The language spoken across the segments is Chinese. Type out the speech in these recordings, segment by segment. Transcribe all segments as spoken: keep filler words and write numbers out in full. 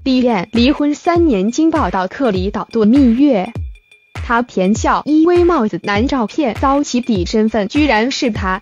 李艳离婚三年，经报道克里岛度蜜月。她甜笑依偎帽子男照片遭起底，身份居然是他。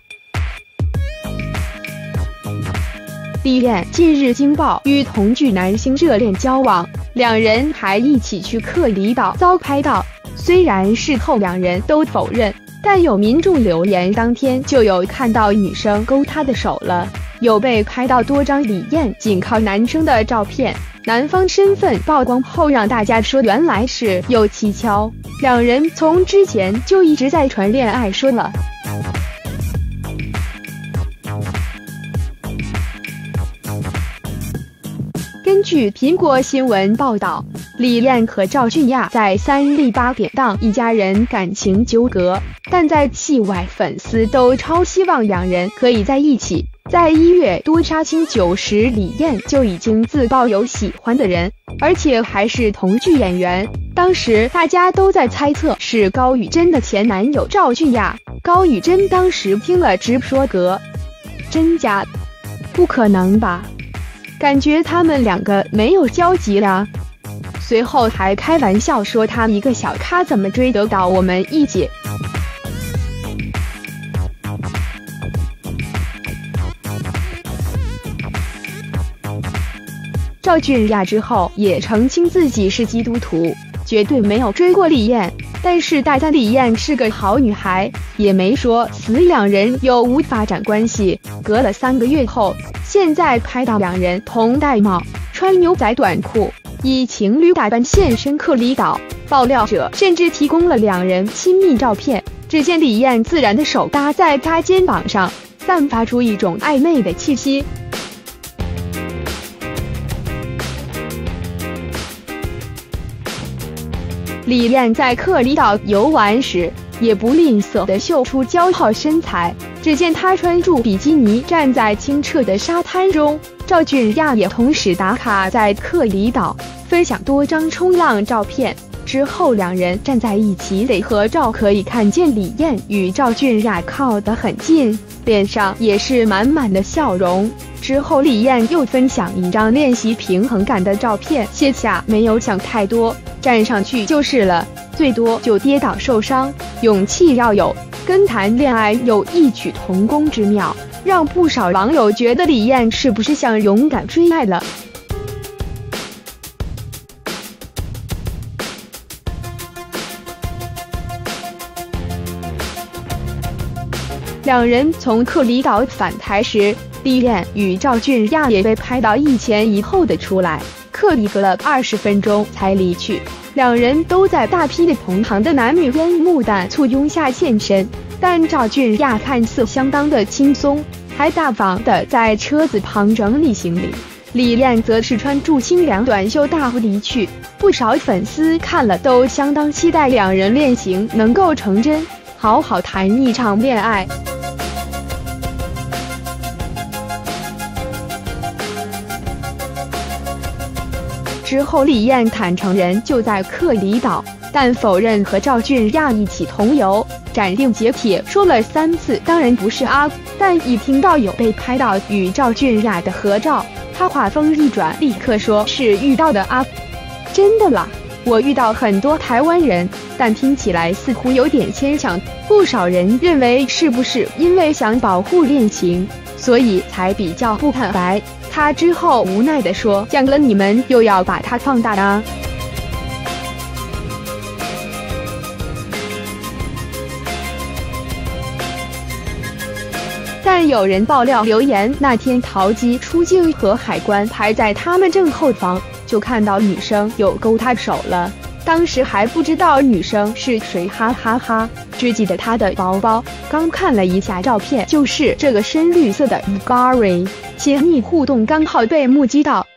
李艳近日惊爆与同剧男星热恋交往，两人还一起去克里岛遭拍到。虽然事后两人都否认，但有民众留言当天就有看到女生勾他的手了，有被拍到多张李艳紧靠男生的照片。男方身份曝光后，让大家说原来是有蹊跷，两人从之前就一直在传恋爱说了。根据苹果新闻报道，李艳和赵俊亚在三立八点档一家人感情纠葛，但在戏外粉丝都超希望两人可以在一起。在一月多杀青酒时，李艳就已经自曝有喜欢的人，而且还是同剧演员。当时大家都在猜测是高宇真的前男友赵俊亚。高宇真当时听了直说嗝，真假？不可能吧？感觉他们两个没有交集了。随后还开玩笑说他一个小咖怎么追得到我们一姐。赵俊亚之后也澄清自己是基督徒，绝对没有追过李艳，但是大赞李艳是个好女孩，也没说死两人有无发展关系。隔了三个月后，现在拍到两人同戴帽，穿牛仔短裤，以情侣打扮现身克里岛。爆料者甚至提供了两人亲密照片，只见李艳自然的手搭在他肩膀上，散发出一种暧昧的气息。李艳在克里岛游玩时，也不吝啬地秀出姣好身材。只见她穿着比基尼站在清澈的沙滩中，赵俊亚也同时打卡在克里岛，分享多张冲浪照片。之后两人站在一起得合照，可以看见李艳与赵俊亚靠得很近，脸上也是满满的笑容。之后李艳又分享一张练习平衡感的照片，卸下没有想太多，站上去就是了，最多就跌倒受伤，勇气要有，跟谈恋爱有异曲同工之妙，让不少网友觉得李艳是不是想勇敢追爱了。两人从克里岛返台时，李艳与赵俊亚也被拍到一前一后的出来，克里隔了二十分钟才离去。两人都在大批的同行的男女烟幕弹簇拥下现身，但赵俊亚看似相当的轻松，还大方的在车子旁整理行李。李艳则是穿着清凉短袖大步离去，不少粉丝看了都相当期待两人恋情能够成真，好好谈一场恋爱。之后李艳坦承人就在克里岛，但否认和赵俊亚一起同游，斩钉截铁说了三次当然不是啊。但一听到有被拍到与赵俊亚的合照，他话锋一转，立刻说是遇到的啊。真的啦，我遇到很多台湾人，但听起来似乎有点牵强，不少人认为是不是因为想保护恋情，所以才比较不坦白。他之后无奈地说，讲了你们又要把它放大啊。但有人爆料留言，那天桃机出境和海关排在他们正后方，就看到女生有勾他手了。当时还不知道女生是谁，哈哈哈，只记得她的包包。刚看了一下照片，就是这个深绿色的 Bulgari， 亲密互动刚好被目击到。